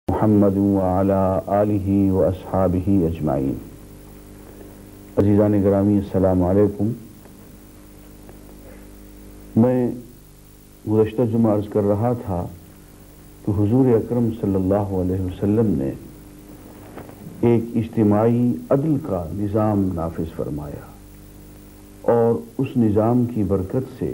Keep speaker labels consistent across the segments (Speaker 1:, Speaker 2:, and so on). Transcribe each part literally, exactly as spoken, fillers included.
Speaker 1: محمد وعلى آلہ واصحابہ اجمعین۔ عزیزان گرامی السلام علیکم۔ میں گزشتہ جمعہ عرض کر رہا تھا کہ حضور اکرم صلی اللہ علیہ وسلم نے ایک اجتماعی عدل کا نظام نافذ فرمایا اور اس نظام کی برکت سے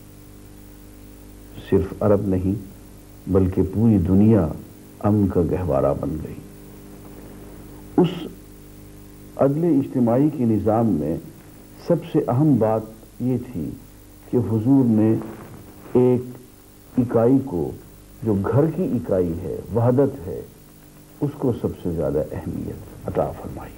Speaker 1: صرف عرب نہیں بلکہ پوری دنیا امن کا گہوارہ بن گئی۔ اس عدل اجتماعی کے نظام میں سب سے اہم بات یہ تھی کہ حضور نے ایک اکائی کو جو گھر کی اکائی ہے، وحدت ہے، اس کو سب سے زیادہ اہمیت عطا فرمائی۔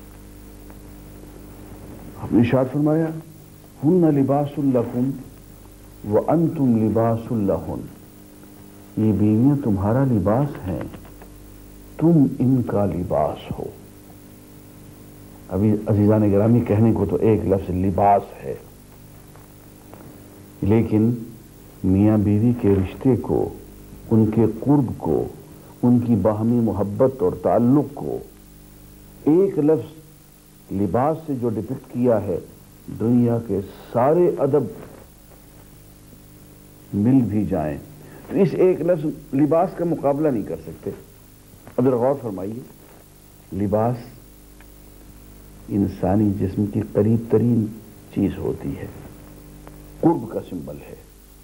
Speaker 1: آپ نے ارشاد فرمایا ہن لباس لکم وانتم لباس لہن، یہ بیویاں تمہارا لباس ہیں، تم ان کا لباس ہو۔ ابھی عزیزان گرامی کہنے کو تو ایک لفظ لباس ہے، لیکن میاں بیوی کے رشتے کو، ان کے قرب کو، ان کی باہمی محبت اور تعلق کو ایک لفظ لباس سے جو ڈپکٹ کیا ہے، دنیا کے سارے ادب مل بھی جائیں تو اس ایک لفظ لباس کا مقابلہ نہیں کر سکتے۔ اب ذرا غور فرمائیے، لباس انسانی جسم کی قریب ترین چیز ہوتی ہے، قرب کا سمبل ہے۔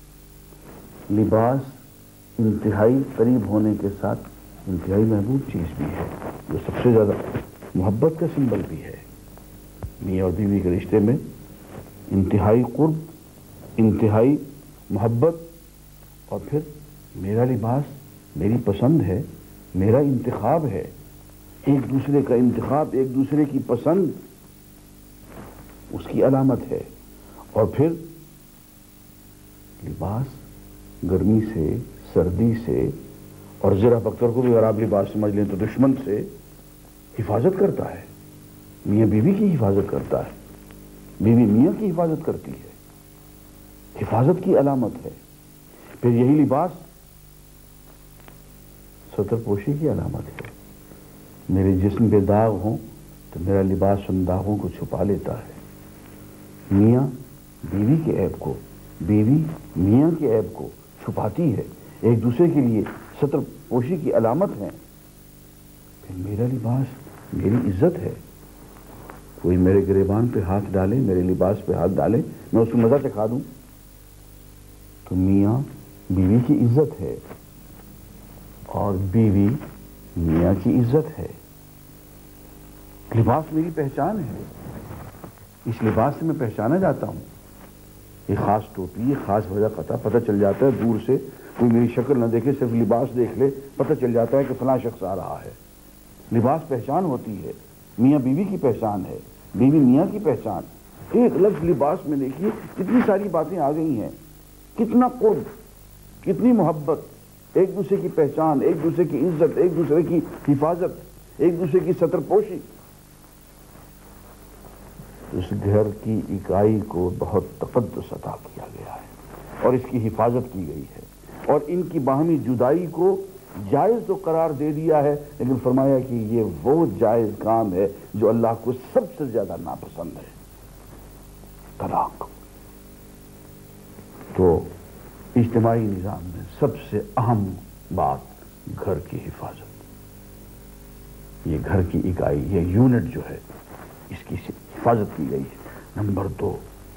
Speaker 1: لباس انتہائی قریب ہونے کے ساتھ انتہائی محبوب چیز بھی ہے، جو سب سے زیادہ محبت کا سمبل بھی ہے۔ میاں اور بیوی کے رشتے میں انتہائی قرب، انتہائی محبت، اور پھر میرا لباس میری پسند ہے، میرا انتخاب ہے۔ ایک دوسرے کا انتخاب، ایک دوسرے کی پسند اس کی علامت ہے۔ اور پھر لباس گرمی سے، سردی سے، اور ذرا پکتر کو بھی اگر آپ لباس سمجھ لیں تو دشمن سے حفاظت کرتا ہے۔ میاں بیوی کی حفاظت کرتا ہے، بیوی میاں کی حفاظت کرتی ہے، حفاظت کی علامت ہے۔ پھر یہی لباس ستر پوشی کی علامت ہے۔ میرے جسم پہ داغ ہوں تو میرا لباس ان داغوں کو چھپا لیتا ہے۔ میاں بیوی کے عیب کو، بیوی میاں کے عیب کو چھپاتی ہے، ایک دوسرے کے لیے ستر پوشی کی علامت ہے۔ پھر میرا لباس میری عزت ہے۔ کوئی میرے گریبان پہ ہاتھ ڈالے، میرے لباس پہ ہاتھ ڈالے، میں اس کو مزہ چکھا دوں تو میاں بیوی کی عزت ہے اور بیوی میاں کی عزت ہے۔ لباس میری پہچان ہے، اس لباس سے میں پہچانا جاتا ہوں۔ یہ خاص ٹوپی، یہ خاص وجہ قطع پتہ چل جاتا ہے، دور سے کوئی میری شکل نہ دیکھے، صرف لباس دیکھ لے پتہ چل جاتا ہے کہ فلاں شخص آ رہا ہے۔ لباس پہچان ہوتی ہے، میاں بیوی کی پہچان ہے، بیوی میاں کی پہچان۔ ایک لفظ لباس میں دیکھیے کتنی ساری باتیں آ گئی ہیں، کتنا قرب، کتنی محبت، ایک دوسرے کی پہچان، ایک دوسرے کی عزت، ایک دوسرے کی حفاظت، ایک دوسرے کی ستر پوشی۔ اس گھر کی اکائی کو بہت تقدس عطا کیا گیا ہے اور اس کی حفاظت کی گئی ہے، اور ان کی باہمی جدائی کو جائز تو قرار دے دیا ہے، لیکن فرمایا کہ یہ وہ جائز کام ہے جو اللہ کو سب سے زیادہ ناپسند ہے، طلاق۔ تو اجتماعی نظام میں سب سے اہم بات گھر کی حفاظت، یہ گھر کی اکائی، یہ یونٹ جو ہے اس کی حفاظت کی گئی ہے۔ نمبر دو،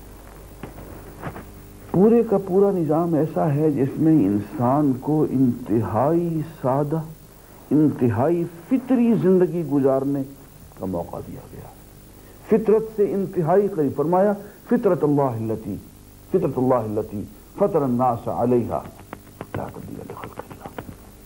Speaker 1: پورے کا پورا نظام ایسا ہے جس میں انسان کو انتہائی سادہ، انتہائی فطری زندگی گزارنے کا موقع دیا گیا، فطرت سے انتہائی قریب۔ فرمایا فطرت اللہ التی فطرت اللہ التی فطر الناس علیہا لا تبدیل لخلق اللہ،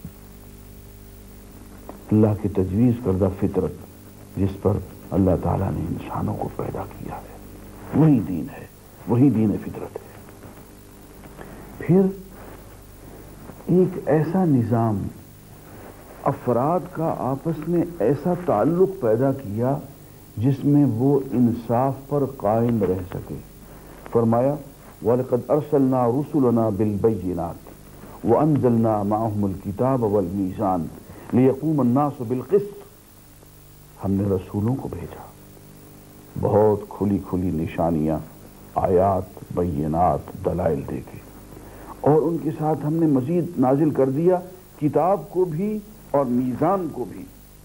Speaker 1: اللہ کی تجویز کردہ فطرت جس پر اللہ تعالیٰ نے انسانوں کو پیدا کیا ہے، وہی دین ہے، وہی دین فطرت ہے۔ پھر ایک ایسا نظام افراد کا آپس میں ایسا تعلق پیدا کیا جس میں وہ انصاف پر قائم رہ سکے۔ فرمایا وَلَقَدْ أَرْسَلْنَا رُسُلَنَا بِالْبَيِّنَاتِ وَأَنزَلْنَا مَعَهُمُ الْكِتَابَ وَالْمِيزَانَ لیقوم الناس بالقسط، ہم نے رسولوں کو بھیجا بہت کھلی کھلی نشانیاں، آیات، بینات، دلائل دے کے، اور ان کے ساتھ ہم نے مزید نازل کر دیا کتاب کو بھی اور میزان کو بھی۔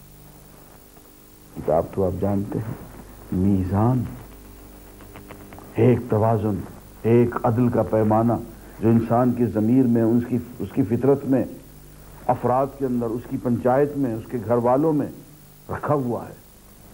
Speaker 1: کتاب تو آپ جانتے ہیں، میزان ایک توازن، ایک عدل کا پیمانہ جو انسان کی ضمیر میں، اس کی اس کی فطرت میں، افراد کے اندر، اس کی پنچایت میں، اس کے گھر والوں میں رکھا ہوا ہے۔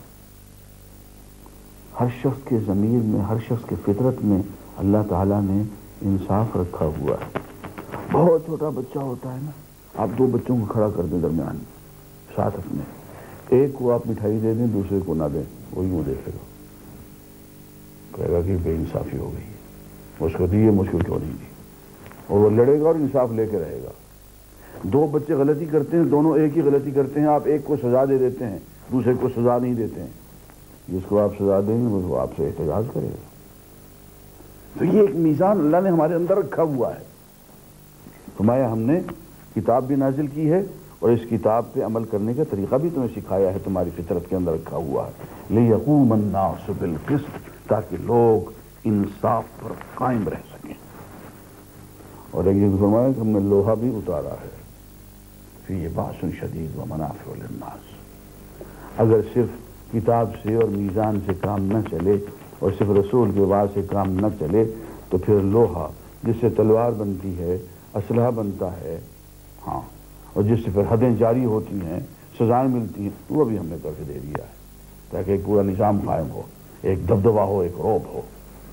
Speaker 1: ہر شخص کے ضمیر میں، ہر شخص کے فطرت میں اللہ تعالیٰ نے انصاف رکھا ہوا ہے۔ بہت چھوٹا بچہ ہوتا ہے نا، آپ دو بچوں کو کھڑا کر دیں درمیان میں ساتھ اپنے، ایک کو آپ مٹھائی دے دیں، دوسرے کو نہ دیں، وہی وہ دیکھے گا، کہے گا کہ بے انصافی ہو گئی ہے، مجھ کو دی ہے، مجھ کو کیوں نہیں دی، اور وہ لڑے گا اور انصاف لے کے رہے گا۔ دو بچے غلطی کرتے ہیں، دونوں ایک ہی غلطی کرتے ہیں، آپ ایک کو سزا دے دیتے ہیں، دوسرے کو سزا نہیں دیتے ہیں، جس کو آپ سزا دیں گے وہ آپ سے احتجاج کرے گا۔ تو یہ ایک میزان اللہ نے ہمارے اندر رکھا ہوا ہے۔ فرمایا ہم نے کتاب بھی نازل کی ہے اور اس کتاب پہ عمل کرنے کا طریقہ بھی تمہیں سکھایا ہے، تمہاری فطرت کے اندر رکھا ہوا ہے، لیقوم الناس بالقسط، تاکہ لوگ انصاف پر قائم رہ سکیں۔ اور ایک یہ فرمایا کہ ہم نے لوہا بھی اتارا ہے، فی باس شدید و منافع للناس۔ اگر صرف کتاب سے اور میزان سے کام نہ چلے اور صرف رسول کے بعد سے کام نہ چلے تو پھر لوہا جس سے تلوار بنتی ہے، اسلحہ بنتا ہے، ہاں، اور جس سے پھر حدیں جاری ہوتی ہیں، سزائیں ملتی ہیں، وہ بھی ہم نے کر کے دے دیا ہے تاکہ ایک پورا نظام قائم ہو، ایک دبدبہ ہو، ایک رعب ہو،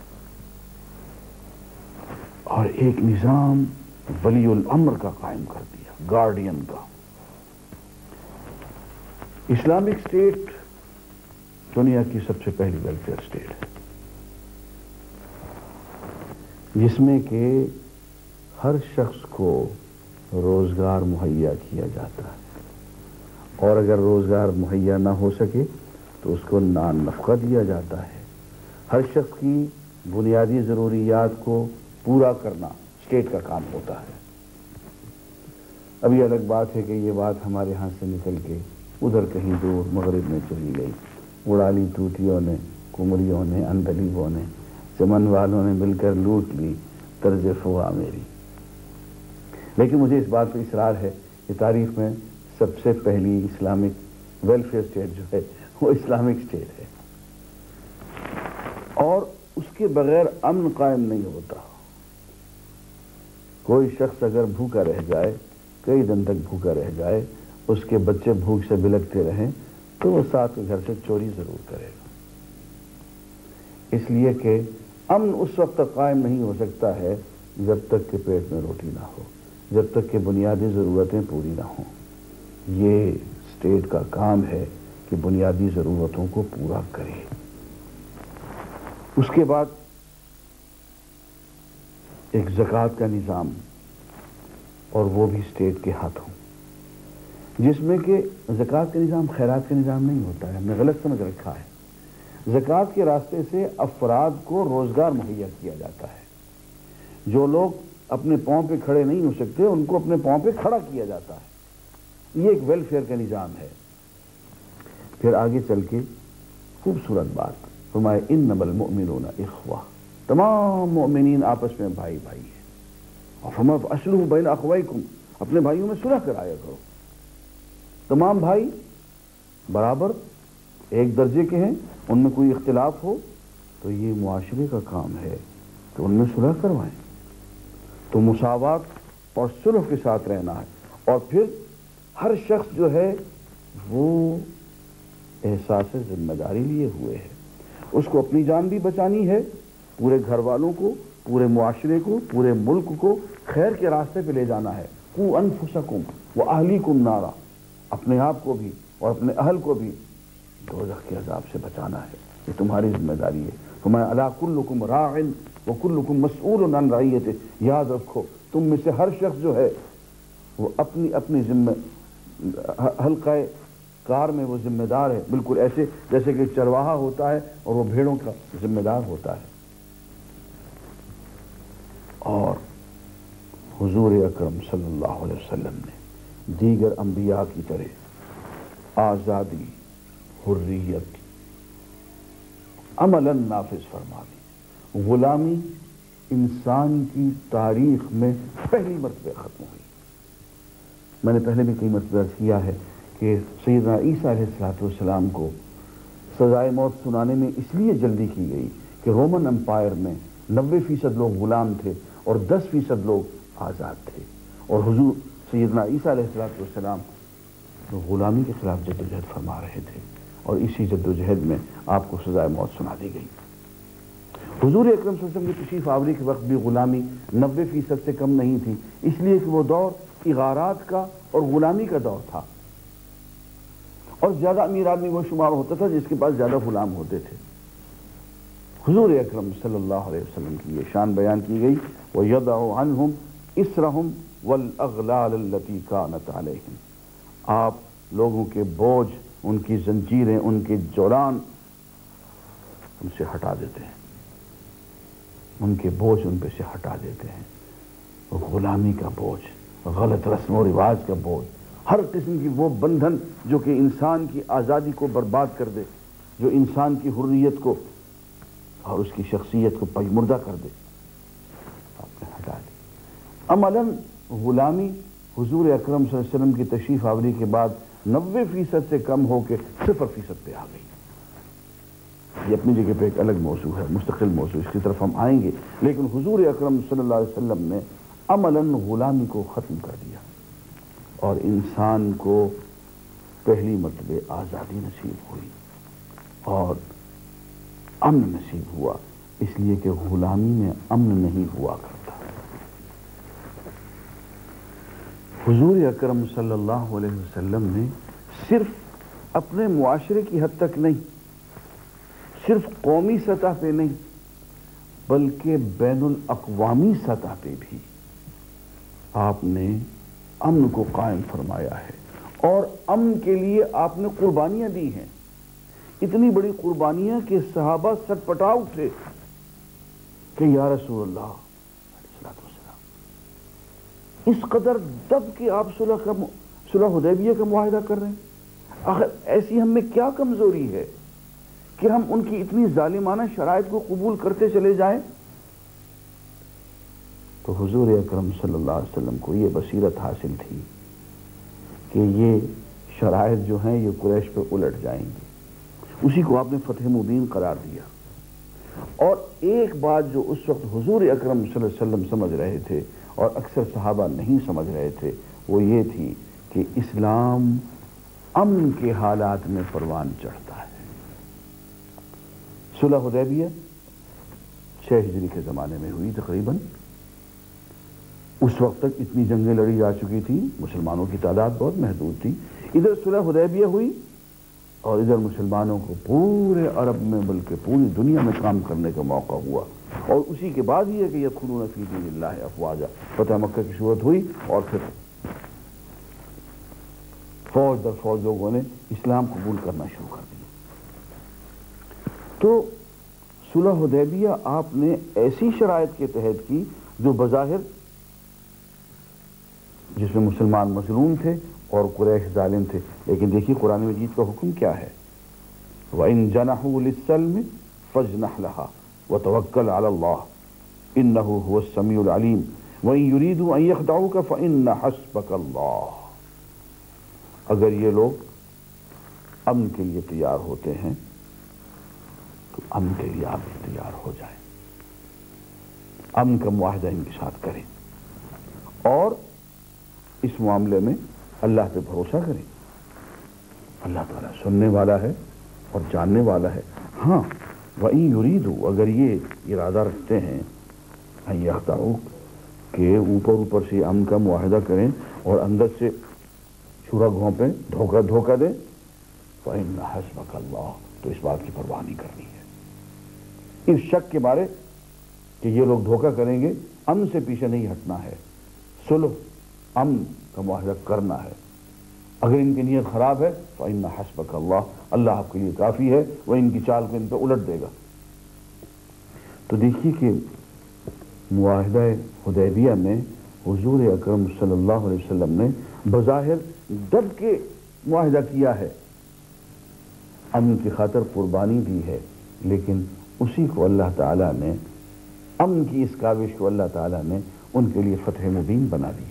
Speaker 1: اور ایک نظام ولی الامر کا قائم کر دیا، گارڈین کا۔ اسلامک اسٹیٹ دنیا کی سب سے پہلی ویلفیئر اسٹیٹ ہے، جس میں کہ ہر شخص کو روزگار مہیا کیا جاتا ہے، اور اگر روزگار مہیا نہ ہو سکے تو اس کو نان نفقہ دیا جاتا ہے۔ ہر شخص کی بنیادی ضروریات کو پورا کرنا اسٹیٹ کا کام ہوتا ہے۔ اب یہ الگ بات ہے کہ یہ بات ہمارے ہاں سے نکل کے ادھر کہیں دور مغرب میں چلی گئی، اڑا لی طوطیوں نے، کمریوں نے، اندلیبوں نے، چمن والوں نے مل کر لوٹ لی طرز فوا میری۔ لیکن مجھے اس بات پہ اصرار ہے کہ تاریخ میں سب سے پہلی اسلامک ویلفیئر اسٹیٹ جو ہے وہ اسلامک اسٹیٹ ہے، اور اس کے بغیر امن قائم نہیں ہوتا۔ کوئی شخص اگر بھوکا رہ جائے، کئی دن تک بھوکا رہ جائے، اس کے بچے بھوک سے بلکتے رہیں تو وہ ساتھ کے گھر سے چوری ضرور کرے گا، اس لیے کہ امن اس وقت تک قائم نہیں ہو سکتا ہے جب تک کہ پیٹ میں روٹی نہ ہو، جب تک کہ بنیادی ضرورتیں پوری نہ ہوں۔ یہ اسٹیٹ کا کام ہے کہ بنیادی ضرورتوں کو پورا کرے۔ اس کے بعد ایک زکوٰۃ کا نظام، اور وہ بھی اسٹیٹ کے ہاتھوں، جس میں کہ زکوٰۃ کا نظام خیرات کا نظام نہیں ہوتا ہے، ہم نے غلط سمجھ رکھا ہے۔ زکوٰۃ کے راستے سے افراد کو روزگار مہیا کیا جاتا ہے، جو لوگ اپنے پاؤں پہ کھڑے نہیں ہو سکتے ان کو اپنے پاؤں پہ کھڑا کیا جاتا ہے، یہ ایک ویلفیئر کا نظام ہے۔ پھر آگے چل کے خوبصورت بات فرمائے، انما المؤمنون اخوہ، تمام مؤمنین آپس میں بھائی بھائی ہیں، اور فرمایا فاصلحوا بین اخویکم، اپنے بھائیوں میں صلح کرایا کرو۔ تمام بھائی برابر ایک درجے کے ہیں، ان میں کوئی اختلاف ہو تو یہ معاشرے کا کام ہے کہ ان میں صلح کروائیں، تو مساوات اور صلح کے ساتھ رہنا ہے۔ اور پھر ہر شخص جو ہے وہ احساس ذمہ داری لیے ہوئے ہے، اس کو اپنی جان بھی بچانی ہے، پورے گھر والوں کو، پورے معاشرے کو، پورے ملک کو خیر کے راستے پہ لے جانا ہے۔ قوا انفسکم واہلیکم نارا، اپنے آپ کو بھی اور اپنے اہل کو بھی دوزخ کے عذاب سے بچانا ہے، یہ تمہاری ذمہ داری ہے۔ فرمایا الا کلکم راع وکلکم مسئول عن رعیتہ، یاد رکھو تم میں سے ہر شخص جو ہے وہ اپنی اپنی ذمہ حلقہ کار میں وہ ذمہ دار ہے، بالکل ایسے جیسے کہ چرواہا ہوتا ہے اور وہ بھیڑوں کا ذمہ دار ہوتا ہے۔ اور حضور اکرم صلی اللہ علیہ وسلم نے دیگر انبیاء کی طرح آزادی، حریت عملاً نافذ فرما دی۔ غلامی انسان کی تاریخ میں پہلی مرتبہ ختم ہوئی۔ میں نے پہلے بھی کئی مرتبہ عرض کیا ہے کہ سیدنا عیسیٰ علیہ السلام کو سزائے موت سنانے میں اس لیے جلدی کی گئی کہ رومن امپائر میں نوے فیصد لوگ غلام تھے اور دس فیصد لوگ آزاد تھے، اور حضور سیدنا عیسیٰ علیہ السلام غلامی کے خلاف جد و جہد فرما رہے تھے، اور اسی جد و جہد میں آپ کو سزائے موت سنا دی گئی۔ حضور اکرم صلی اللہ علیہ وسلم کی تشریف آوری کے وقت بھی غلامی نوے فیصد سے کم نہیں تھی، اس لیے کہ وہ دور اغارات کا اور غلامی کا دور تھا، اور زیادہ امیر آدمی وہ شمار ہوتا تھا جس کے پاس زیادہ غلام ہوتے تھے۔ حضور اکرم صلی اللہ علیہ وسلم کی یہ شان بیان کی گئی، وَيَضَعُ عَنْهُمْ إِسْرَهُمْ وَالْأَغْلَالَ الَّتِي كَانَتْ عَلَيْهِمْ، آپ لوگوں کے بوجھ، ان کی زنجیریں، ان کے جولان ان سے ہٹا دیتے ہیں، ان کے بوجھ ان پہ سے ہٹا دیتے ہیں۔ غلامی کا بوجھ، غلط رسم و رواج کا بوجھ، ہر قسم کی وہ بندھن جو کہ انسان کی آزادی کو برباد کر دے، جو انسان کی حریت کو اور اس کی شخصیت کو پژمردہ کر دے، آپ نے ہٹا دی۔ عملاً غلامی حضور اکرم صلی اللہ علیہ وسلم کی تشریف آوری کے بعد نوے فیصد سے کم ہو کے صفر فیصد پہ آ گئی۔ یہ اپنی جگہ پہ ایک الگ موضوع ہے، مستقل موضوع، اس کی طرف ہم آئیں گے، لیکن حضور اکرم صلی اللہ علیہ وسلم نے عملاً غلامی کو ختم کر دیا، اور انسان کو پہلی مرتبہ آزادی نصیب ہوئی اور امن نصیب ہوا، اس لیے کہ غلامی میں امن نہیں ہوا کرتا۔ حضور اکرم صلی اللہ علیہ وسلم نے صرف اپنے معاشرے کی حد تک نہیں، صرف قومی سطح پہ نہیں، بلکہ بین الاقوامی سطح پہ بھی آپ نے امن کو قائم فرمایا ہے، اور امن کے لیے آپ نے قربانیاں دی ہیں، اتنی بڑی قربانیاں کہ صحابہ سٹ پٹا اٹھے کہ یا رسول اللہ اس قدر دب کہ آپ صلح کا صلح حدیبیہ کا معاہدہ کر رہے ہیں، آخر ایسی ہم میں کیا کمزوری ہے کہ ہم ان کی اتنی ظالمانہ شرائط کو قبول کرتے چلے جائیں؟ تو حضور اکرم صلی اللہ علیہ وسلم کو یہ بصیرت حاصل تھی کہ یہ شرائط جو ہیں یہ قریش پہ الٹ جائیں گی، اسی کو آپ نے فتح مبین قرار دیا۔ اور ایک بات جو اس وقت حضور اکرم صلی اللہ علیہ وسلم سمجھ رہے تھے اور اکثر صحابہ نہیں سمجھ رہے تھے، وہ یہ تھی کہ اسلام امن کے حالات میں پروان چڑھتا ہے۔ صلح حدیبیہ چھ ہجری کے زمانے میں ہوئی تقریباً، اس وقت تک اتنی جنگیں لڑی جا چکی تھی، مسلمانوں کی تعداد بہت محدود تھی، ادھر صلح حدیبیہ ہوئی اور ادھر مسلمانوں کو پورے عرب میں بلکہ پوری دنیا میں کام کرنے کا موقع ہوا، اور اسی کے بعد یہ کہ یدخلون فی دین اللہ افواجا، فتح مکہ کی صورت ہوئی، اور پھر فوج در فوج لوگوں نے اسلام قبول کرنا شروع کر دیا۔ تو صلح حدیبیہ آپ نے ایسی شرائط کے تحت کی جو بظاہر، جس میں مسلمان مظلوم تھے اور قریش ظالم تھے، لیکن دیکھیے قرآن مجید کا حکم کیا ہے، وَإِن جَنَحُوا لِلسَّلْمِ فَاجْنَحْ لَهَا وَتَوَكَّلْ عَلَى اللَّهِ إِنَّهُ هُوَ السَّمِيعُ الْعَلِيمُ وَإِن يُرِيدُوا أَن يَخْدَعُوكَ فَإِنَّ حَسْبَكَ اللَّهُ، اگر یہ لوگ امن کے لیے تیار ہوتے ہیں تو امن کے لیے آپ بھی تیار ہو جائیں، امن کا معاہدہ ان کے ساتھ کریں، اور اس معاملے میں اللہ پہ بھروسہ کریں، اللہ تعالیٰ سننے والا ہے اور جاننے والا ہے۔ ہاں وَإِن يُرِيدُوا، اگر یہ ارادہ رکھتے ہیں أَن يَخْدَعُوكَ کہ اوپر اوپر سے امن کا معاہدہ کریں اور اندر سے چھرا گھونپیں، دھوکہ دھوکہ دیں، فَإِنَّ حَسْبَكَ اللَّهُ، تو اس بات کی پرواہ نہیں کرنی ہے، اس شک کے بارے کہ یہ لوگ دھوکہ کریں گے، امن سے پیچھے نہیں ہٹنا ہے، صلح امن کا معاہدہ کرنا ہے۔ اگر ان کی نیت خراب ہے فَإِنَّ حَسْبَكَ اللَّهُ، اللہ آپ کے لیے کافی ہے، وہ ان کی چال کو ان پہ الٹ دے گا۔ تو دیکھیے کہ معاہدہ حدیبیہ میں حضور اکرم صلی اللہ علیہ وسلم نے بظاہر دب کے معاہدہ کیا ہے، امن کی خاطر قربانی دی ہے، لیکن اسی کو اللہ تعالیٰ نے، امن کی اس کاوش کو اللہ تعالیٰ نے ان کے لیے فتح مبین بنا دیا۔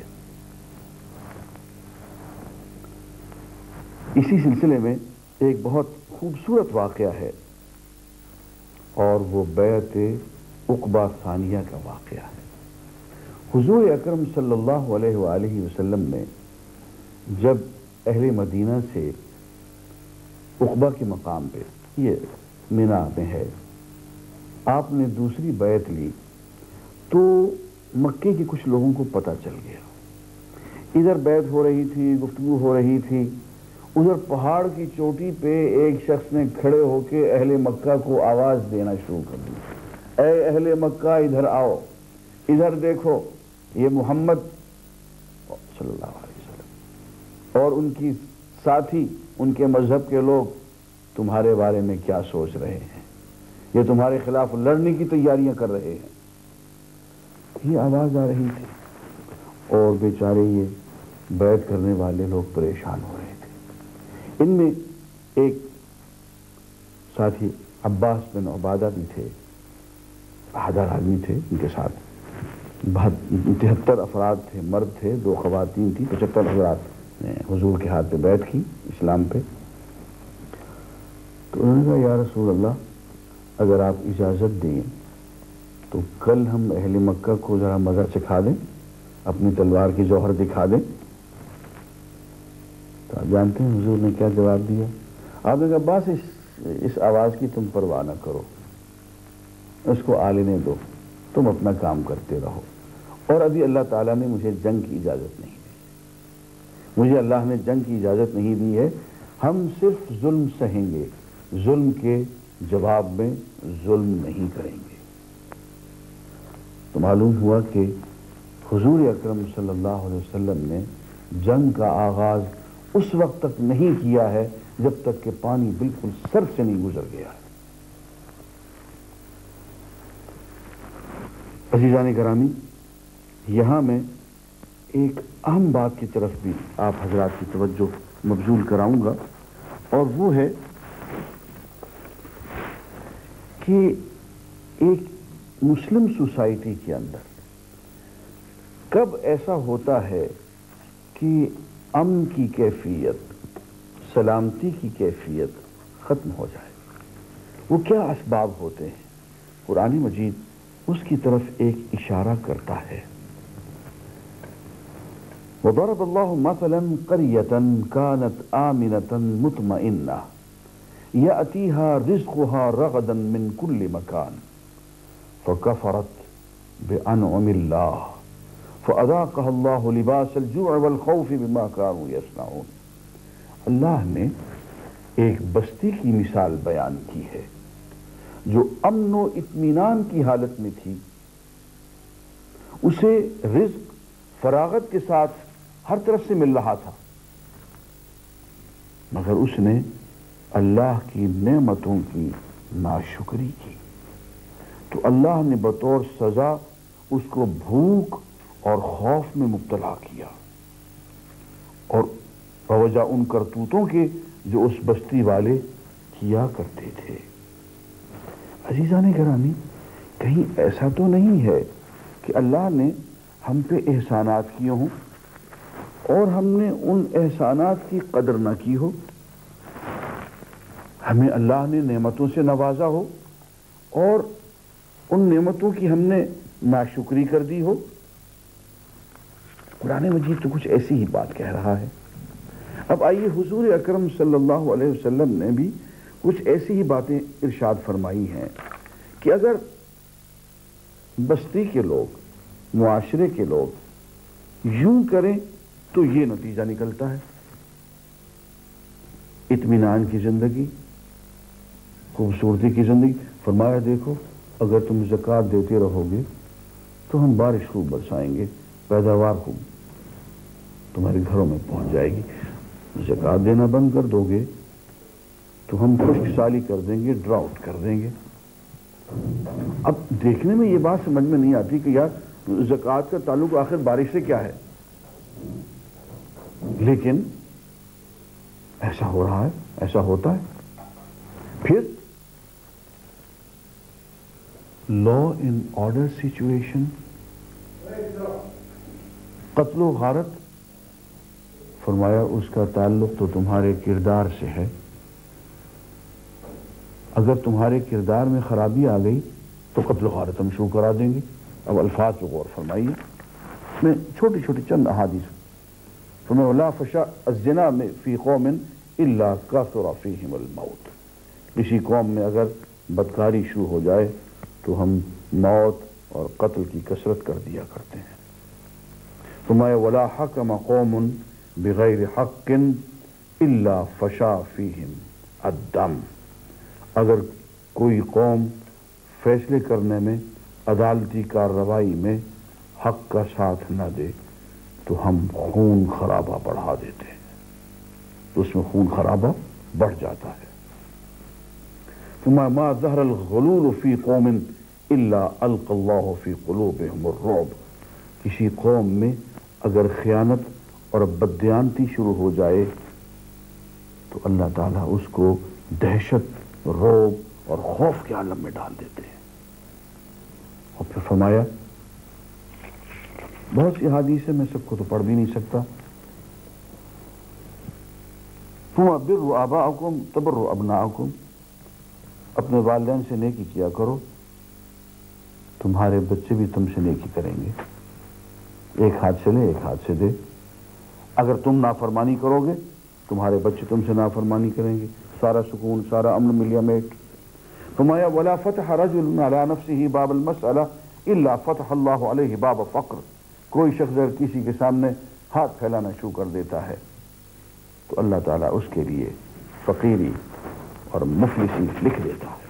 Speaker 1: اسی سلسلے میں ایک بہت خوبصورت واقعہ ہے، اور وہ بیعت عقبہ ثانیہ کا واقعہ ہے۔ حضور اکرم صلی اللہ علیہ وآلہ وسلم نے جب اہل مدینہ سے عقبہ کے مقام پہ، یہ مینا میں ہے، آپ نے دوسری بیعت لی تو مکے کے کچھ لوگوں کو پتہ چل گیا، ادھر بیعت ہو رہی تھی، گفتگو ہو رہی تھی، ادھر پہاڑ کی چوٹی پہ ایک شخص نے کھڑے ہو کے اہل مکہ کو آواز دینا شروع کر دی، اے اہل مکہ ادھر آؤ، ادھر دیکھو، یہ محمد صلی اللہ علیہ وسلم اور ان کی ساتھی، ان کے مذہب کے لوگ تمہارے بارے میں کیا سوچ رہے ہیں، یہ تمہارے خلاف لڑنے کی تیاریاں کر رہے ہیں۔ یہ آواز آ رہی تھی اور بیچارے یہ بیعت کرنے والے لوگ پریشان ہو رہے تھے۔ ان میں ایک ساتھی عباس بن عبادہ بھی تھے، بہادر آدمی تھے، ان کے ساتھ تہتر افراد تھے، مرد تھے، دو خواتین تھی، پچہتر حضرات نے حضور کے ہاتھ پہ بیعت کی اسلام پہ۔ تو انہوں نے کہا یا رسول اللہ اگر آپ اجازت دیں تو کل ہم اہل مکہ کو ذرا مزہ چکھا دیں، اپنی تلوار کی جوہر دکھا دیں۔ تو آپ جانتے ہیں حضور نے کیا جواب دیا؟ آپ نے کہا بس اس, اس آواز کی تم پرواہ نہ کرو، اس کو آلنے دو، تم اپنا کام کرتے رہو، اور ابھی اللہ تعالیٰ نے مجھے جنگ کی اجازت نہیں دی، مجھے اللہ نے جنگ کی اجازت نہیں دی ہے، ہم صرف ظلم سہیں گے، ظلم کے جواب میں ظلم نہیں کریں گے۔ تو معلوم ہوا کہ حضور اکرم صلی اللہ علیہ وسلم نے جنگ کا آغاز اس وقت تک نہیں کیا ہے جب تک کہ پانی بالکل سر سے نہیں گزر گیا ہے۔ عزیزان گرامی، یہاں میں ایک اہم بات کی طرف بھی آپ حضرات کی توجہ مبذول کراؤں گا، اور وہ ہے کہ ایک مسلم سوسائٹی کے اندر کب ایسا ہوتا ہے کہ امن کی کیفیت، سلامتی کی کیفیت ختم ہو جائے، وہ کیا اسباب ہوتے ہیں؟ قرآن مجید اس کی طرف ایک اشارہ کرتا ہے۔ وضرب اللہ مثلا قریۃ کانت آمنۃ مطمئنہ یأتیہا رزقہا رغدا من کل مکان فکفرت بانعم اللہ فاذاقہا اللہ لباس الجوع والخوف بما كانوا یصنعون۔ اللہ نے ایک بستی کی مثال بیان کی ہے جو امن و اطمینان کی حالت میں تھی، اسے رزق فراغت کے ساتھ ہر طرف سے مل رہا تھا، مگر اس نے اللہ کی نعمتوں کی ناشکری کی تو اللہ نے بطور سزا اس کو بھوک اور خوف میں مبتلا کیا، اور بوجہ ان کرتوتوں کے جو اس بستی والے کیا کرتے تھے۔ عزیزان گرامی، کہیں ایسا تو نہیں ہے کہ اللہ نے ہم پہ احسانات کیے ہوں اور ہم نے ان احسانات کی قدر نہ کی ہو، ہمیں اللہ نے نعمتوں سے نوازا ہو اور ان نعمتوں کی ہم نے ناشکری کر دی ہو؟ قرآن مجید تو کچھ ایسی ہی بات کہہ رہا ہے۔ اب آئیے حضور اکرم صلی اللہ علیہ وسلم نے بھی کچھ ایسی ہی باتیں ارشاد فرمائی ہیں کہ اگر بستی کے لوگ، معاشرے کے لوگ یوں کریں تو یہ نتیجہ نکلتا ہے، اطمینان کی زندگی، خوبصورتی کی زندگی۔ فرمایا دیکھو اگر تم زکوٰۃ دیتے رہو گے تو ہم بارش خوب برسائیں گے، پیداوار خوب تمہارے گھروں میں پہنچ جائے گی، زکوٰۃ دینا بند کر دو گے تو ہم خشک سالی کر دیں گے، ڈراؤٹ کر دیں گے۔ اب دیکھنے میں یہ بات سمجھ میں نہیں آتی کہ یار زکوٰۃ کا تعلق آخر بارش سے کیا ہے؟ لیکن ایسا ہو رہا ہے، ایسا ہوتا ہے۔ پھر لا ان آرڈر سچویشن، قتل و غارت، فرمایا اس کا تعلق تو تمہارے کردار سے ہے۔ اگر تمہارے کردار میں خرابی آ گئی تو قتل و غارت ہم شروع کرا دیں گے۔ اب الفاظ کو غور فرمائیے، میں چھوٹی چھوٹی چند احادیث فرمایا لا فشا الزنا میں فی قوم الا کثر فیہم الموت، کسی قوم میں اگر بدکاری شروع ہو جائے تو ہم موت اور قتل کی کثرت کر دیا کرتے ہیں۔ فرمایا ولا حکم قوم بغیر حق الا فشا فیہم الدم، اگر کوئی قوم فیصلے کرنے میں، عدالتی کارروائی میں حق کا ساتھ نہ دے تو ہم خون خرابہ بڑھا دیتے ہیں، تو اس میں خون خرابہ بڑھ جاتا ہے۔ ما ظہر الغلول فی قوم الا القى اللہ فی قلوبہم الرعب، کسی قوم میں اگر خیانت اور بددیانتی شروع ہو جائے تو اللہ تعالیٰ اس کو دہشت، رعب اور خوف کے عالم میں ڈال دیتے ہیں۔ اور پھر فرمایا بہت سی حدیث ہے، میں سب کو تو پڑھ بھی نہیں سکتا۔ ثم بروا آباءکم تبروا ابناءکم، اپنے والدین سے نیکی کیا کرو، تمہارے بچے بھی تم سے نیکی کریں گے۔ ایک ہاتھ سے لے، ایک ہاتھ سے دے۔ اگر تم نافرمانی کرو گے تمہارے بچے تم سے نافرمانی کریں گے، سارا سکون، سارا امن ملیا میٹ۔ فرمایا ولا فتح رجل علی نفسہ باب المسألہ الا فتح اللہ علیہ باب فقر، کوئی شخص اگر کسی کے سامنے ہاتھ پھیلانا شروع کر دیتا ہے تو اللہ تعالیٰ اس کے لیے فقیری اور مفلسی لکھ دیتا ہے۔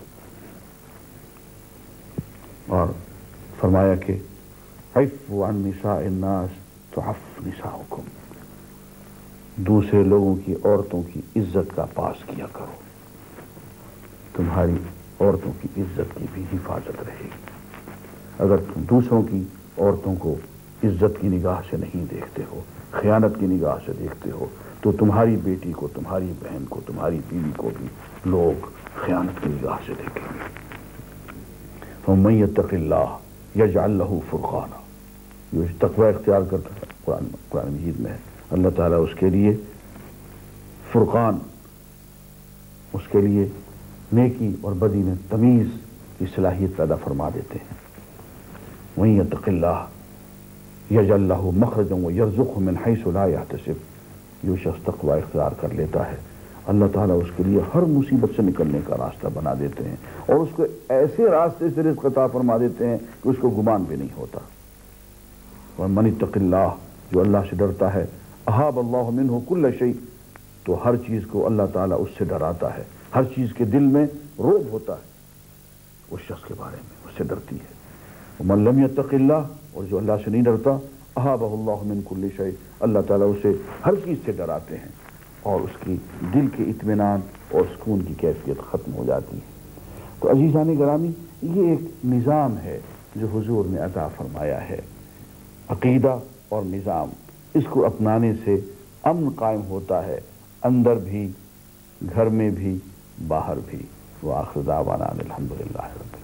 Speaker 1: اور فرمایا کہ عفوا عن نساء الناس تعف نساؤکم، دوسرے لوگوں کی عورتوں کی عزت کا پاس کیا کرو، تمہاری عورتوں کی عزت کی بھی حفاظت رہے گی۔ اگر تم دوسروں کی عورتوں کو عزت کی نگاہ سے نہیں دیکھتے ہو، خیانت کی نگاہ سے دیکھتے ہو، تو تمہاری بیٹی کو، تمہاری بہن کو، تمہاری بیوی کو بھی لوگ خیانت کی نگاہ سے دیکھیں گے۔ فَمَن يَتَّقِ اللَّهَ يَجْعَلْ لَهُ فُرْقَانًا، جو تقوی اختیار کرتا ہے، قرآن قرآن مجید میں ہے، اللہ تعالیٰ اس کے لیے فرقان، اس کے لیے نیکی اور بدی میں تمیز کی صلاحیت پیدا فرما دیتے ہیں۔ وَمَن يَتَّقِ اللَّهَ يَجْعَلْ لَهُ مَخْرَجًا وَيَرْزُقْهُ مِنْ حَيْثُ لَا يَحْتَسِبُ، جو شخص تقوی اختیار کر لیتا ہے اللہ تعالیٰ اس کے لیے ہر مصیبت سے نکلنے کا راستہ بنا دیتے ہیں، اور اس کو ایسے راستے سے رزق عطا فرما دیتے ہیں کہ اس کو گمان بھی نہیں ہوتا۔ وَمَنِ اتَّقِ اللَّهَ، جو اللہ سے ڈرتا ہے، أَهَابَ اللَّهُ مِنْهُ كُلَّ شَيْءٍ، تو ہر چیز کو اللہ تعالیٰ اس سے ڈراتا ہے، ہر چیز کے دل میں رعب ہوتا ہے اس شخص کے بارے میں، اس سے ڈرتی ہے۔ وَمَن لَمْ يَتَّقِ اللَّهَ، اور جو اللہ سے نہیں ڈرتا، أَهَابَهُ اللَّهُ مِنْ كُلِّ شَيْءٍ، اللہ تعالیٰ اسے ہر چیز سے ڈراتے ہیں اور اس کی دل کے اطمینان اور سکون کی کیفیت ختم ہو جاتی ہے۔ تو عزیزان گرامی، یہ ایک نظام ہے جو حضور نے عطا فرمایا ہے، عقیدہ اور نظام، اس کو اپنانے سے امن قائم ہوتا ہے، اندر بھی، گھر میں بھی، باہر بھی۔ وآخر دعوانا الحمدللہ رب